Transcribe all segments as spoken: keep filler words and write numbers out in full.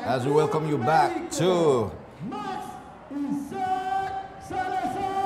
as we welcome you back to Max Issac Salazar.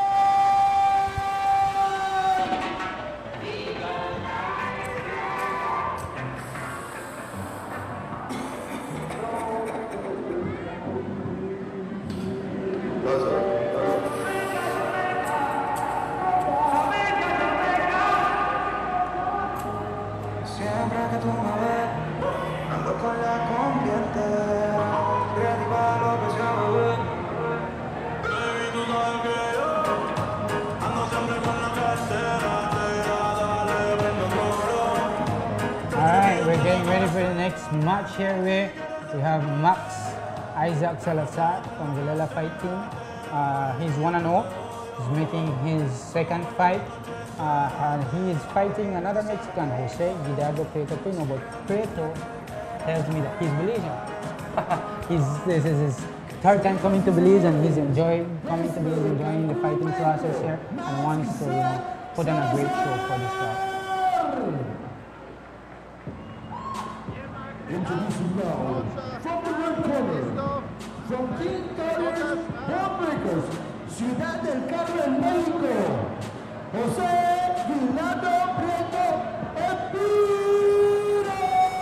Siempre que tú me ves, ando con la compiente, ready para lo que sea, bebé. Baby, tú sabes que yo ando siempre con la cartera, dale, prendo coro. Alright, we're getting ready for the next match here. We, we have Max Issac Salazar from Villela Fight Team. Uh, he's one and oh. He's making his second fight. Uh, and he is fighting another Mexican, Jose Gidardo Priento Pino, but Priento tells me that he's Belizean. he's, this is his third time coming to Belize, and he's enjoying coming to Belize, enjoying the fighting process here, and wants to, you know, put on a great show for this fight. Introducing now, from the red corner, from Team Terriers, Bonebreakers, Cuidad Del Carmen, Mexico, Jose Gidardo Priento Pino.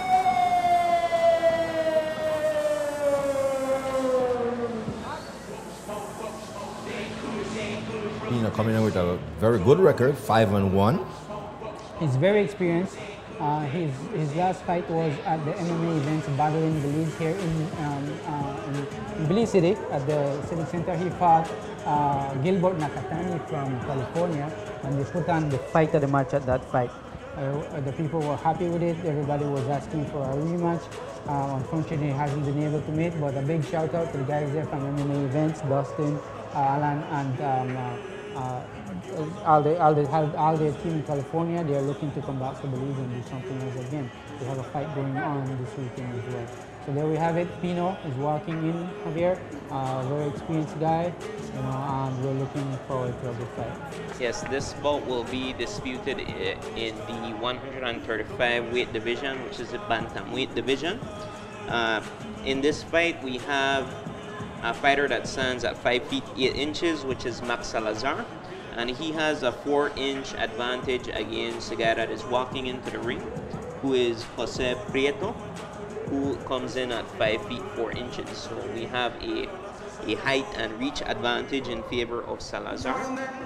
Pino coming in with a very good record, five and one. He's very experienced. Uh, his, his last fight was at the M M A events battling Belize here in, um, uh, in, in Belize City at the Civic Center. He fought uh, Gilbert Nakatani from California, and they put on the fight of the match at that fight. Uh, the people were happy with it. Everybody was asking for a rematch. Uh, unfortunately, he hasn't been able to meet, but a big shout out to the guys there from M M A events, Dustin, uh, Alan, and um, uh, uh, all the all the all the team in California. They are looking to come back to Belize and do something else again. They have a fight going on this weekend as well. So there we have it. Pino is walking in here, uh, very experienced guy, you know, and we're looking forward to a good fight. Yes, this bout will be disputed i- in the one thirty-five weight division, which is the bantamweight division. Uh, in this fight, we have a fighter that stands at five feet eight inches, which is Max Salazar, and he has a four inch advantage against the guy that is walking into the ring, who is Jose Priento, who comes in at five feet four inches. So we have a, a height and reach advantage in favor of Salazar.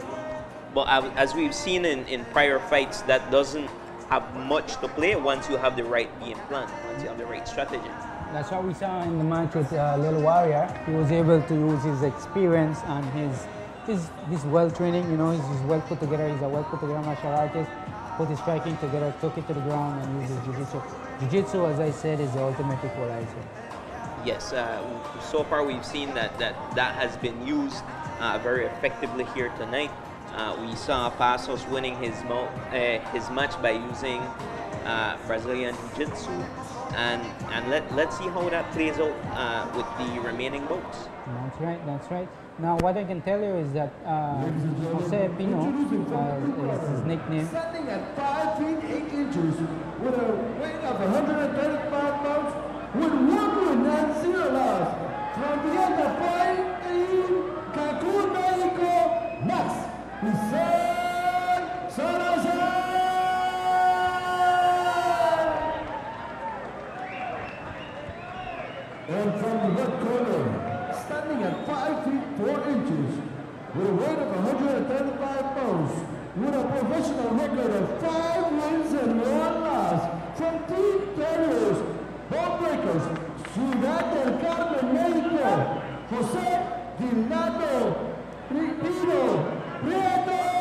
But uh, as we've seen in, in prior fights, that doesn't have much to play once you have the right game plan, once you have the right strategy. That's what we saw in the match with uh, Little Warrior. He was able to use his experience and his his, his well training. You know, he's, he's well put together. He's a well put together martial artist. Put his striking together, took it to the ground, and used his jiu-jitsu. Jiu-jitsu, as I said, is the ultimate equalizer. Yes, uh, so far we've seen that that, that has been used uh, very effectively here tonight. Uh, we saw Passos winning his, mo uh, his match by using uh, Brazilian Jiu-Jitsu. And, and let, let's see how that plays out uh, with the remaining bouts. That's right, that's right. Now, what I can tell you is that uh, Jose Pino uh, is his nickname. Standing at five feet eight inches with a weight of one hundred thirty-five pounds with one win and zero loss. From the end of fight in Cancun, Mexico, Max Issac Salazar. And from the red corner, standing at five feet four inches with a weight of one hundred thirty-five pounds, with a professional record of five wins and one loss, from Team Terriers, Bonebreakers, Cuidad Del Carmen, Mexico, Jose Gidardo Pino, Priento.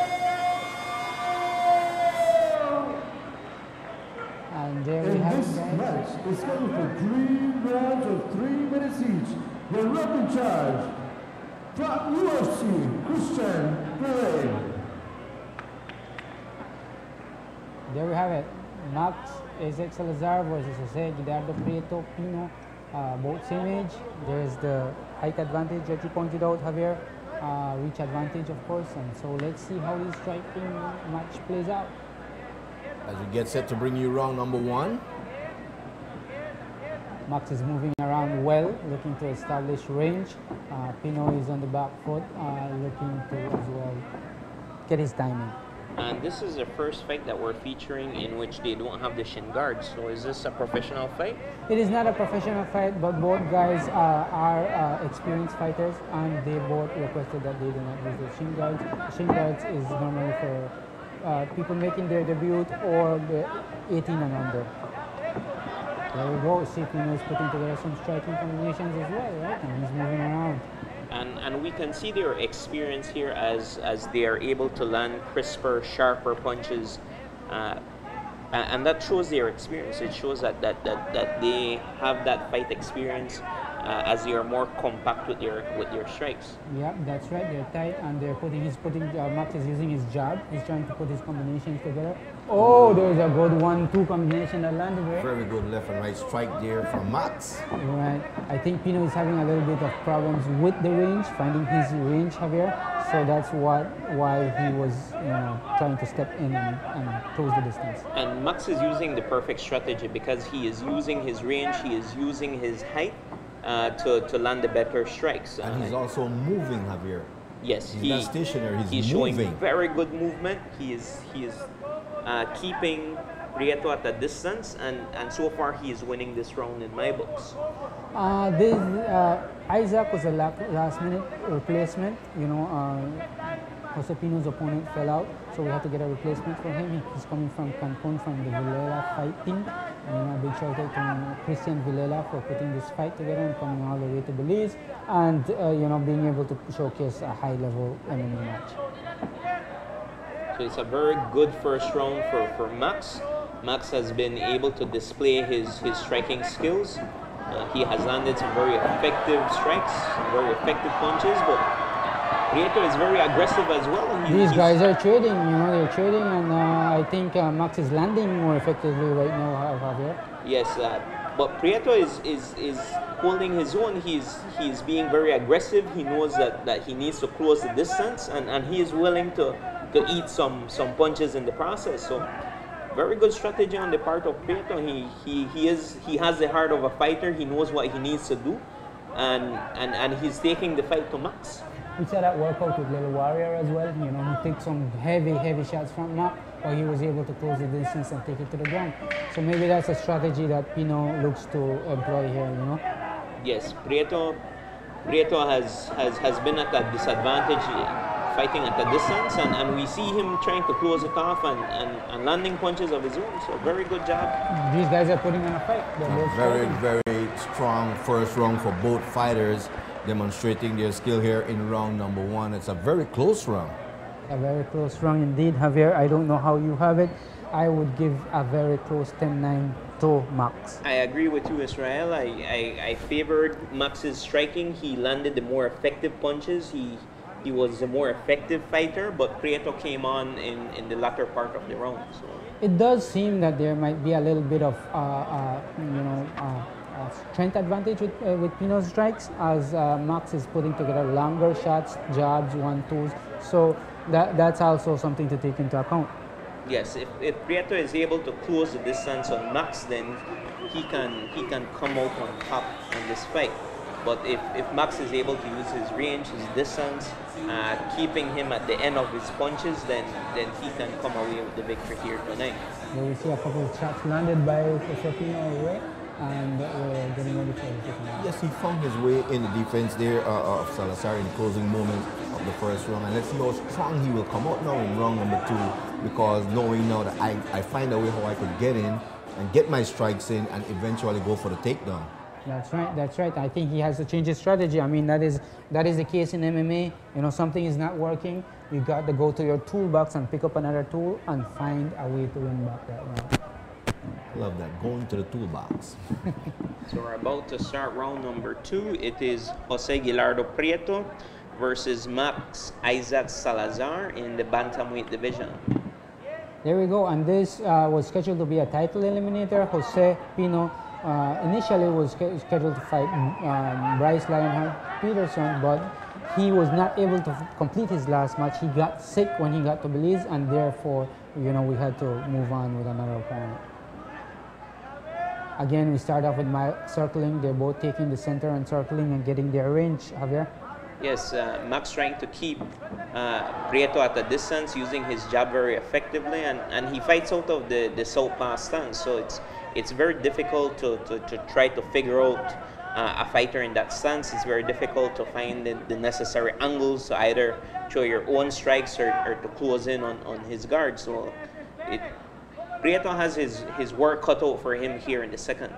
And there we And have this it, guys. match is scheduled for three rounds of three minutes each. The rep in charge from U F C, Christian Gray. There we have it. Max Issac Salazar versus Jose Gidardo Priento Pino. Uh, both same age. There's the height advantage that you pointed out, Javier. Uh, reach advantage, of course. And so let's see how this striking match plays out. As we get set to bring you round number one. Max is moving around ground well, looking to establish range. Uh, Pino is on the back foot, uh, looking to as well get his timing. And this is the first fight that we're featuring in which they don't have the shin guards. So is this a professional fight? It is not a professional fight, but both guys uh, are uh, experienced fighters, and they both requested that they do not use the shin guards. Shin guards is normally for uh, people making their debut or the eighteen and under. There we go. See, Pino is putting together some striking combinations as well, right? And he's moving around. And, and we can see their experience here as, as they are able to land crisper, sharper punches. Uh, and, and that shows their experience. It shows that, that, that, that they have that fight experience uh, as they are more compact with their, with their strikes. Yeah, that's right. They're tight, and they're putting, he's putting, uh, Max is using his jab. He's trying to put his combinations together. Oh, there's a good one two combination that landed, right? Very good left and right strike there from Max. Right. I think Pino is having a little bit of problems with the range, finding his range, Javier. So that's what why he was, you know, trying to step in and, and close the distance. And Max is using the perfect strategy because he is using his range, he is using his height uh, to, to land the better strikes. And he's uh, also moving, Javier. Yes, he's he, not stationary, he's, he's moving. showing very good movement. He is he is uh, keeping Priento at a distance, and, and so far he is winning this round in my books. Uh, this uh, Isaac was a last minute replacement. You know, uh, Jose Pino's opponent fell out, so we had to get a replacement for him. He's coming from Cancun from the Villela Fight Team. And, you know, a big shout out to Christian Villela for putting this fight together and coming all the way to Belize, and uh, you know, being able to showcase a high level M M A match. So it's a very good first round for, for Max. Max has been able to display his, his striking skills. Uh, he has landed some very effective strikes, some very effective punches, but Priento is very aggressive as well. He, These guys are trading, you know, they're trading, and uh, I think uh, Max is landing more effectively right now, Javier. Yes, uh, but Priento is, is, is holding his own. He's, he's being very aggressive. He knows that, that he needs to close the distance, and, and he is willing to, to eat some, some punches in the process. So very good strategy on the part of Priento. He, he, he, is, he has the heart of a fighter. He knows what he needs to do, and, and, and he's taking the fight to Max. We saw that workout with Little Warrior as well. You know, he took some heavy, heavy shots from Max, but he was able to close the distance and take it to the ground. So maybe that's a strategy that Pino looks to employ here, you know? Yes, Priento, Priento has, has, has been at a disadvantage fighting at a distance, and, and we see him trying to close it off and, and, and landing punches of his own. So very good job. These guys are putting on a fight. They're both Very, fighting. very strong first round for both fighters, demonstrating their skill here in round number one. It's a very close round. A very close round indeed, Javier. I don't know how you have it. I would give a very close ten nine to Max. I agree with you, Israel. I, I, I favored Max's striking. He landed the more effective punches. He he was a more effective fighter, but Priento came on in, in the latter part of the round. So It does seem that there might be a little bit of, uh, uh, you know, uh, Uh, strength advantage with, uh, with Pino's strikes, as uh, Max is putting together longer shots, jabs, one twos. So that that's also something to take into account. yes, if, if Priento is able to close the distance on Max, then he can he can come out on top in this fight. But if, if Max is able to use his range, his distance, uh, keeping him at the end of his punches, then then he can come away with the victory here tonight. There we see a couple of shots landed by Pino away, and we're getting ready for the second round. Yes, he found his way in the defense there uh, of Salazar in the closing moments of the first round. And let's see how strong he will come out now in round number two, because knowing now that I, I find a way how I could get in and get my strikes in and eventually go for the takedown. That's right, that's right. I think he has to change his strategy. I mean, that is that is the case in M M A. You know, something is not working, you got to go to your toolbox and pick up another tool and find a way to win back that round. Love that, going to the toolbox. So we're about to start round number two. It is Jose Gidardo Priento versus Max Issac Salazar in the bantamweight division. There we go, and this uh, was scheduled to be a title eliminator. Jose Pino uh, initially was scheduled to fight um, Bryce Lionheart Peterson, but he was not able to complete his last match. He got sick when he got to Belize, and therefore, you know, we had to move on with another opponent. again, we start off with my circling. They're both taking the center and circling and getting their range. Javier? Yes, uh, Max trying to keep uh, Priento at a distance, using his jab very effectively, and, and he fights out of the, the southpaw stance. So it's it's very difficult to, to, to try to figure out uh, a fighter in that stance. It's very difficult to find the, the necessary angles to either throw your own strikes or, or to close in on, on his guard. So it, Priento has his, his work cut out for him here in the second.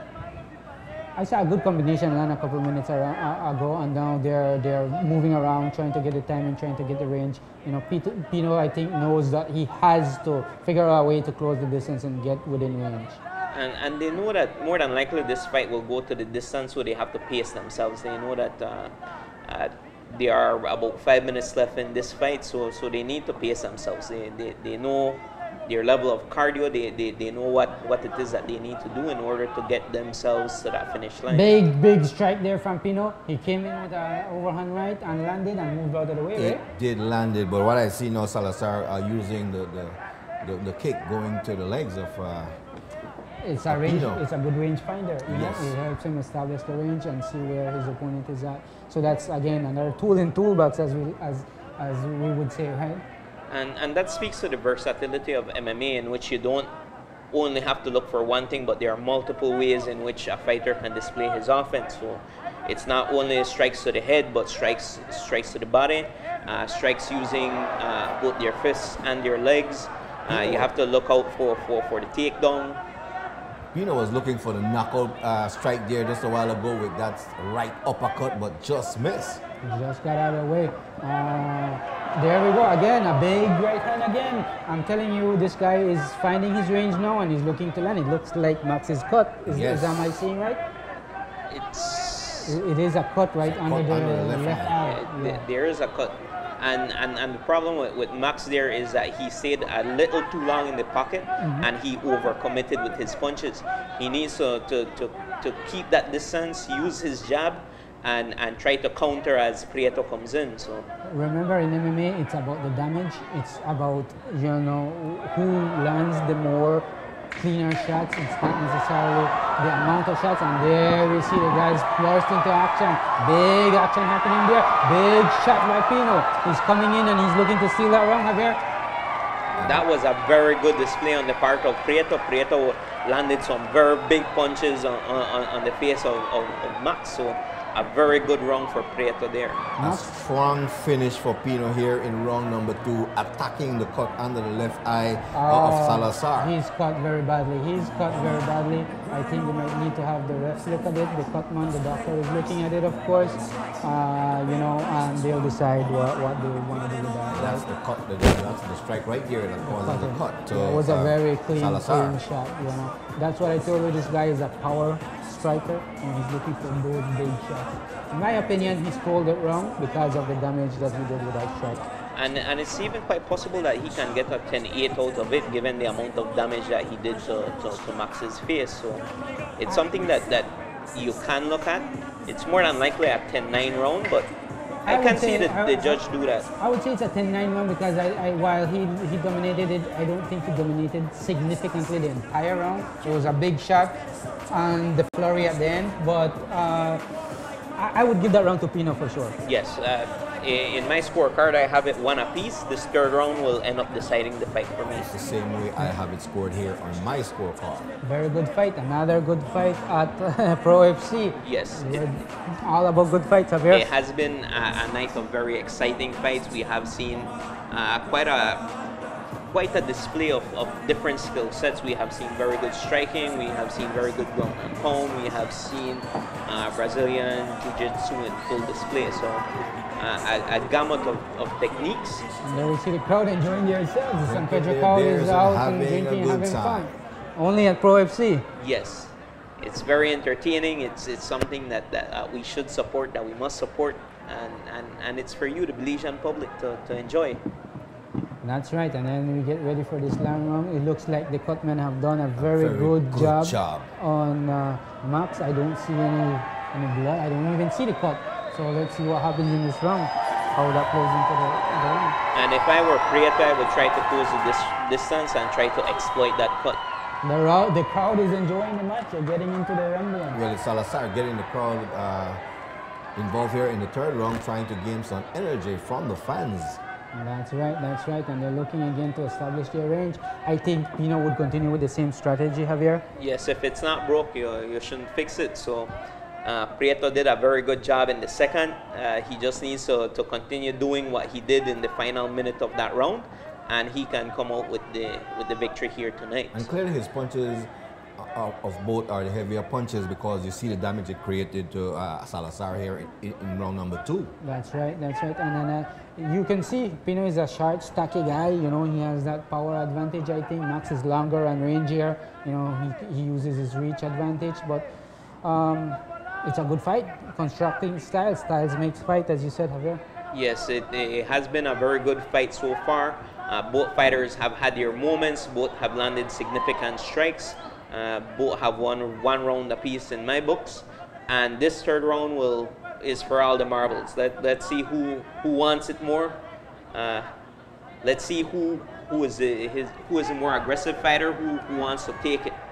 I saw a good combination land a couple of minutes around, uh, ago, and now they're they're moving around, trying to get the timing, trying to get the range. You know, Pito, Pino, I think, knows that he has to figure out a way to close the distance and get within range. And, and they know that more than likely this fight will go to the distance where they have to pace themselves. They know that uh, uh, there are about five minutes left in this fight, so so they need to pace themselves. They, they, they know their level of cardio, they, they, they know what, what it is that they need to do in order to get themselves to that finish line. Big, big strike there from Pino. He came in with an overhand right and landed and moved out of the way, It right? did land it, but what I see now, Salazar are using the, the, the, the kick going to the legs of uh, It's a range, Pino. it's a good range finder. You Yes. know? It helps him establish the range and see where his opponent is at. So that's, again, another tool in toolbox, as we, as, as we would say, right? And, and that speaks to the versatility of M M A, in which you don't only have to look for one thing, but there are multiple ways in which a fighter can display his offense. So it's not only strikes to the head, but strikes strikes to the body, uh, strikes using uh, both their fists and their legs. Uh, you have to look out for, for, for the takedown. Pino was looking for the knockout uh, strike there just a while ago with that right uppercut, but just missed. He just got out of the way. Uh, there we go again, a big right hand again. I'm telling you, this guy is finding his range now and he's looking to land. It looks like Max's cut. Is, Yes. is am I seeing right? It's It, it is a cut right under, cut the, under the left left eye. eye. Uh, Yeah. th- there is a cut. And, and, and the problem with, with Max there is that he stayed a little too long in the pocket, Mm-hmm. and he overcommitted with his punches. He needs to, to, to, to keep that distance, use his jab, and, and try to counter as Priento comes in. So Remember, in M M A, it's about the damage. It's about, you know, who lands the more cleaner shots. It's not necessarily the amount of shots. And there we see the guys burst into action. Big action happening there. Big shot by Pino. He's coming in and he's looking to steal that round, Javier. that was a very good display on the part of Priento. Priento landed some very big punches on, on, on the face of, of, of Max. So a very good round for Priento there. A strong finish for Pino here in round number two, attacking the cut under the left eye of Oh, Salazar. He's cut very badly. He's cut very badly. I think they might need to have the refs look at it. The cut man, the doctor is looking at it, of course. Uh, you know, and they'll decide what, what they want to do with that. That's the cut, the, that's the strike right there that causes the cut. To, Yeah, it was a uh, very clean, Salazar. clean shot. You know, that's what I told you. This guy is a power striker, and he's looking for those big shots. In my opinion, he stole it wrong because of the damage that he did with that shot. And, and it's even quite possible that he can get a ten eight out of it, given the amount of damage that he did to, to, to Max's face. So it's something that, that you can look at. It's more than likely a ten nine round, but I, I would can see say- the, I- the judge do that. I would say it's a ten nine round because I, I, while he, he dominated it, I don't think he dominated significantly the entire round. It was a big shot and the flurry at the end, but uh, I, I would give that round to Pino for sure. Yes, uh, i- in my scorecard, I have it one apiece. This third round will end up deciding the fight for me. It's the same way I have it scored here on my scorecard. Very good fight, another good fight at uh, Pro F C. Yes, it, We're all about good fights, Javier. it has been a, a night of very exciting fights. We have seen uh, quite a quite a display of, of different skill sets. We have seen very good striking. We have seen very good ground and pound. We have seen uh, Brazilian Jiu-Jitsu in full display. So uh, a, a gamut of, of techniques. And there we see the crowd enjoying themselves. The San Drinking Pedro their crowd beers is and out and having a drinking and good having time. fun. Only at Pro F C. Yes, it's very entertaining. It's it's something that, that uh, we should support, that we must support, and, and, and it's for you, the Belizean public, to, to enjoy. That's right, and then we get ready for this long round. It looks like the cutmen have done a very, very good, good job, job. on uh, Max. I don't see any, any blood. I don't even see the cut. So let's see what happens in this round, how that plays into the, the round. And if I were Priento, I would try to close the dis- distance and try to exploit that cut. The, ro- the crowd is enjoying the match. They're getting into the emblem. Well, it's Salazar getting the crowd uh, involved here in the third round, trying to gain some energy from the fans. That's right, that's right. And they're looking again to establish their range. I think Pino would continue with the same strategy, Javier. Yes, if it's not broke, you, you shouldn't fix it. So uh, Priento did a very good job in the second. Uh, he just needs to, to continue doing what he did in the final minute of that round, and he can come out with the with the victory here tonight. And clearly his punches uh, of both are the heavier punches, because you see the damage it created to uh, Salazar here in, in, in round number two. That's right, that's right. And then uh, you can see Pino is a short, stocky guy. You know, he has that power advantage, I think. Max is longer and rangier. You know, he, he uses his reach advantage. But um, it's a good fight. Constructing styles. Styles makes fight, as you said, Javier. Yes, it, it has been a very good fight so far. Uh, both fighters have had their moments. Both have landed significant strikes. Uh, both have won one round apiece in my books. And this third round will is for all the marbles. Let, let's see who, who wants it more. Uh, let's see who who is a, his who is a more aggressive fighter, who, who wants to take it.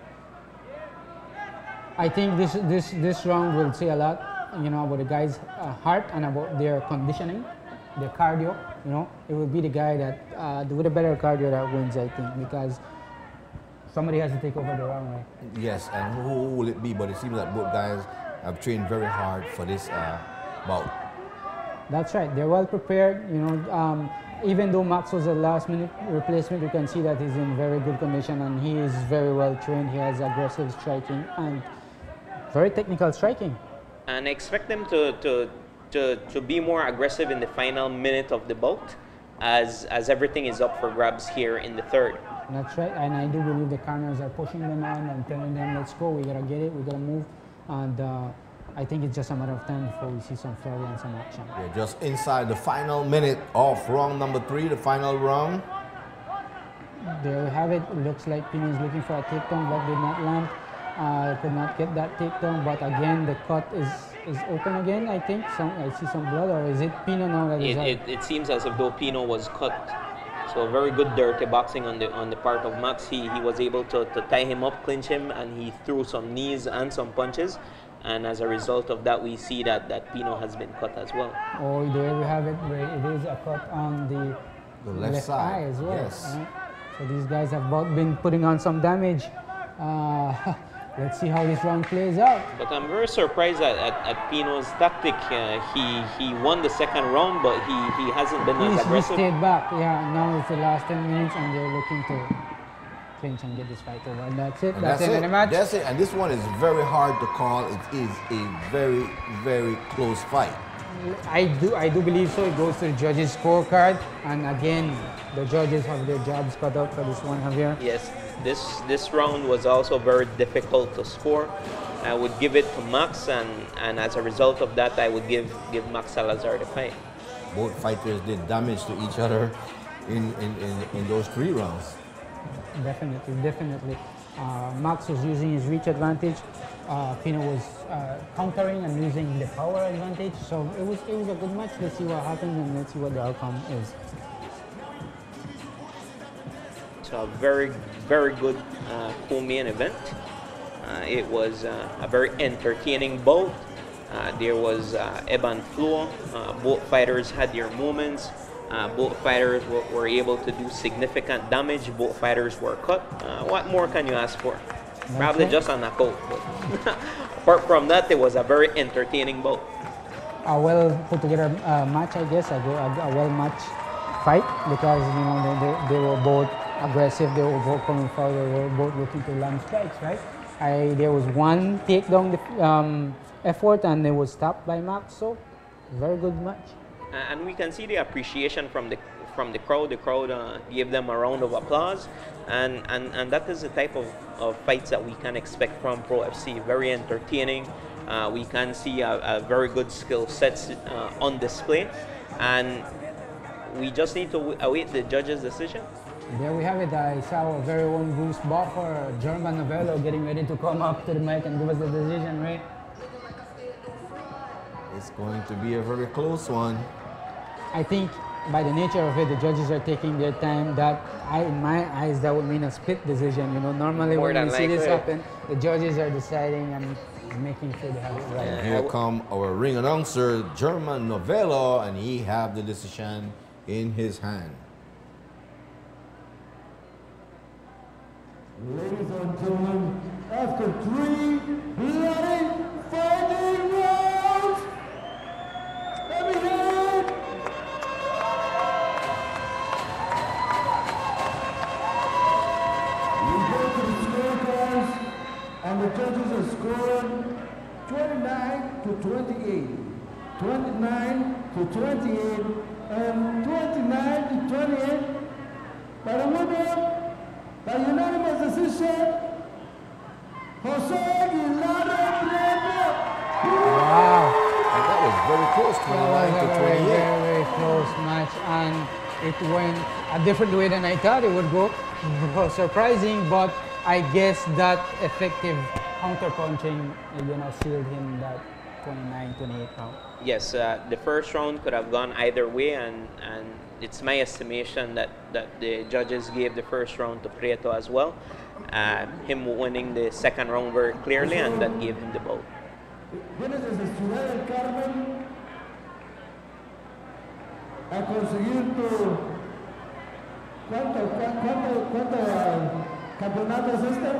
I think this this this round will say a lot, you know, about the guy's uh, heart and about their conditioning, their cardio. You know, it will be the guy that uh, with a better cardio that wins, I think, because somebody has to take over the round, right? Yes, and who will it be? But it seems that both guys have trained very hard for this uh, bout. That's right. They're well prepared. You know, um, even though Max was a last-minute replacement, you can see that he's in very good condition and he is very well trained. He has aggressive striking and very technical striking. And expect them to to to, to be more aggressive in the final minute of the bout, as as everything is up for grabs here in the third. That's right, and I do believe the corners are pushing them on and telling them, let's go, we gotta get it, we gotta move. And uh, I think it's just a matter of time before we see some flurry and some action. We're just inside the final minute of round number three, the final round. There we have it. It looks like Pino is looking for a takedown, but did not land. Uh, could not get that takedown, but again, the cut is, is open again, I think. Some, I see some blood, or is it Pino now that is It, out? it, it seems as if though Pino was cut. So very good dirty boxing on the on the part of Max. He he was able to, to tie him up, clinch him, and he threw some knees and some punches. And as a result of that, we see that, that Pino has been cut as well. Oh, there we have it. Where it is a cut on the, The left, left side. eye as well. Yes. Right? So these guys have both been putting on some damage. Uh, let's see how this round plays out. But I'm very surprised at, at, at Pino's tactic. Uh, he he won the second round, but he, he hasn't been He's, as he aggressive. stayed back. Yeah, now it's the last ten minutes and they're looking to clinch and get this fight over. And that's it. And That's, that's the end it. of the match. That's it. And this one is very hard to call. It is a very, very close fight. I do I do believe so. It goes to the judges' scorecard. And again, the judges have their jobs cut out for this one, Javier. Yes, this this round was also very difficult to score. I would give it to Max, and, and as a result of that, I would give give Max Salazar the fight. Both fighters did damage to each other in, in, in, in those three rounds. Definitely, definitely. Uh, Max was using his reach advantage. Uh, Pino was uh, countering and using the power advantage. So it was it was a good match. Let's see what happens and let's see what the outcome is. So a very very good uh, co-main event. Uh, it was uh, a very entertaining bout. Uh, there was uh, ebb and flow. Uh, both fighters had their moments. Uh, both fighters were, were able to do significant damage. Both fighters were cut. Uh, what more can you ask for? That's Probably it. just a knockout. But apart from that, it was a very entertaining bout. A well put together uh, match, I guess. A, go- a, a well matched fight because you know they, they, they were both aggressive. They were both coming forward. They were both looking to land strikes, right? I, there was one takedown um, effort and it was stopped by Max. So very good match. And we can see the appreciation from the from the crowd. The crowd uh, gave them a round of applause, and, and, and that is the type of, of fights that we can expect from Pro F C. Very entertaining. Uh, we can see a, a very good skill sets uh, on display, and we just need to await the judge's decision. There we have it. I saw our very own Bruce Buffer, German Novello, getting ready to come up to the mic and give us the decision, right? It's going to be a very close one. I think by the nature of it, the judges are taking their time. That, I, in my eyes, that would mean a split decision. You know, normally More when we than see this likely. happen, the judges are deciding and making sure they have it right. And here come our ring announcer, German Novello, and he have the decision in his hand. Ladies and gentlemen, after three bloody fighting rounds, let me hear it. We go to the scorecards, and the judges are scoring twenty-nine to twenty-eight, twenty-nine to twenty-eight, and twenty-nine to twenty-eight. By the winner, by unanimous decision, Jose Gidardo Priento. Wow. And that was very close, That twenty-nine was to a very, twenty-eight. very, very close match, and it went a different way than I thought it would go. It was surprising, but I guess that effective counter-punching, you know, sealed him that twenty-nine twenty-eight round. Yes, uh, the first round could have gone either way, and, and it's my estimation that, that the judges gave the first round to Priento as well. Uh, him winning the second round very clearly, and that gave him the bout. Vienes desde Ciudad del Carmen a conseguir tu... ¿Cuánto, cua- cuánto, cuánto uh, campeonato es este?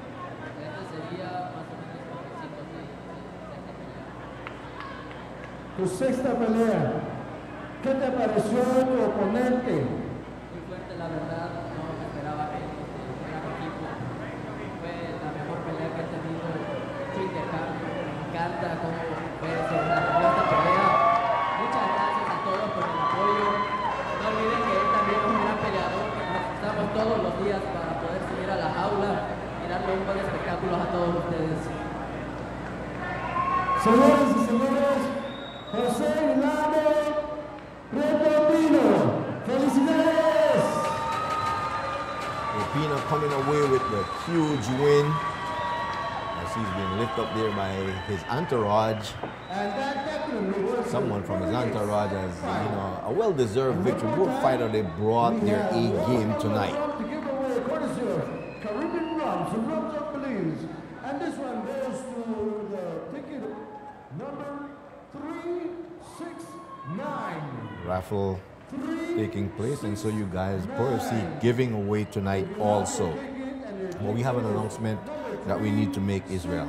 Tu sexta pelea. ¿Qué te pareció tu oponente? Muy fuerte, la verdad, no me esperaba que fuera mi equipo. Fue la mejor pelea que he tenido Cuidad Del Carmen. Me encanta cómo fue se desarrolló esta pelea. Muchas gracias a todos por el apoyo. No olviden que él también es un gran peleador, que nos esforzamos todos los días para poder subir a la jaula y darle un buen espectáculo a todos ustedes. Señores y señores, José Gidardo Priento Pino. ¡Felicidades! And Pino coming away with the huge win as he's been lifted up there by his entourage. And that definitely was Someone from his entourage as, you know, a well-deserved victory. Both fighters, they brought their A game tonight. To give away courtesy of Caribbean Rums and Rums of Belize. And this one goes to the ticket number three six nine. Raffle taking place, and so you guys probably giving away tonight also. But we have an announcement that we need to make, Israel.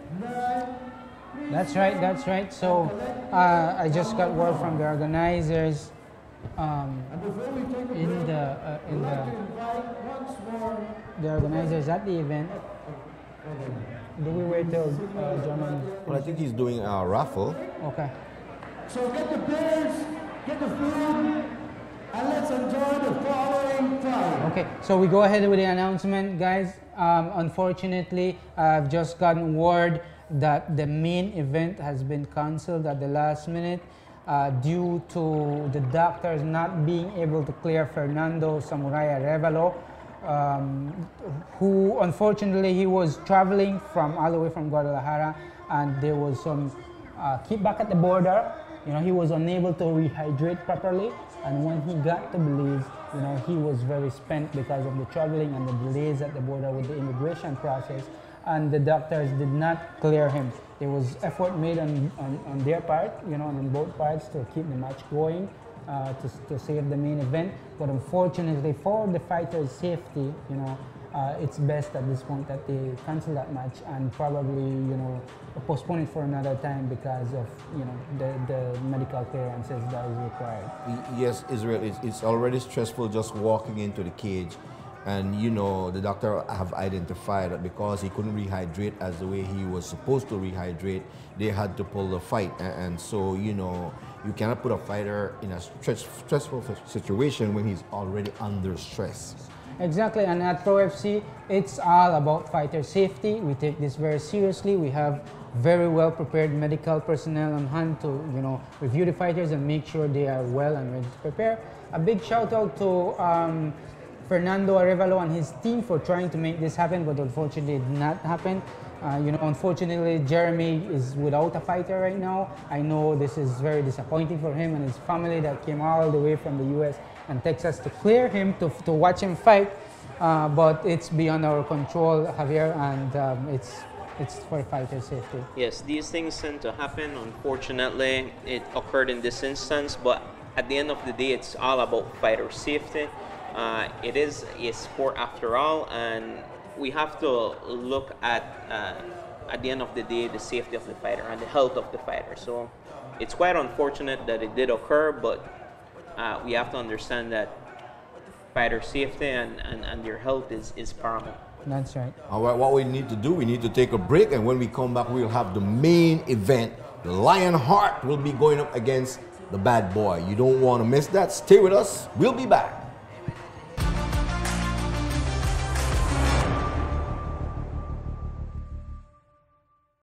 That's right, that's right. So uh, I just got word from the organizers um, in the uh, in the the organizers at the event. Do we wait till uh, German? Well, I think he's doing a raffle. Okay. So get the beers, get the food, and let's enjoy the following fight. Okay, so we go ahead with the announcement, guys. Um, unfortunately, I've just gotten word that the main event has been cancelled at the last minute uh, due to the doctors not being able to clear Fernando Samurai Arevalo, um, who unfortunately he was traveling from all the way from Guadalajara, and there was some uh, kickback at the border. You know, he was unable to rehydrate properly, and when he got to Belize, you know, he was very spent because of the traveling and the delays at the border with the immigration process, and the doctors did not clear him. There was effort made on, on, on their part, you know, on both parts to keep the match going, uh, to, to save the main event, but unfortunately for the fighter's safety, you know, Uh, it's best at this point that they cancel that match and probably, you know, postpone it for another time because of, you know, the, the medical clearances that is required. Yes, Israel, it's, it's already stressful just walking into the cage. And, you know, the doctor have identified that because he couldn't rehydrate as the way he was supposed to rehydrate, they had to pull the fight. And, and so, you know, you cannot put a fighter in a stress, stressful situation when he's already under stress. Exactly, and at Pro F C, it's all about fighter safety. We take this very seriously. We have very well prepared medical personnel on hand to, you know, review the fighters and make sure they are well and ready to prepare. A big shout out to um, Fernando Arevalo and his team for trying to make this happen, but unfortunately it did not happen. Uh, you know, unfortunately, Jeremy is without a fighter right now. I know this is very disappointing for him and his family that came all the way from the U S and Texas to clear him, to, to watch him fight. Uh, but it's beyond our control, Javier, and um, it's, it's for fighter safety. Yes, these things tend to happen. Unfortunately, it occurred in this instance, but at the end of the day, it's all about fighter safety. Uh, it is a sport after all, and we have to look at, uh, at the end of the day, the safety of the fighter and the health of the fighter. So it's quite unfortunate that it did occur, but uh, we have to understand that fighter safety and, and, and their health is, is paramount. That's right. All right, what we need to do, we need to take a break, and when we come back, we'll have the main event. The Lionheart will be going up against the Bad Boy. You don't want to miss that. Stay with us. We'll be back.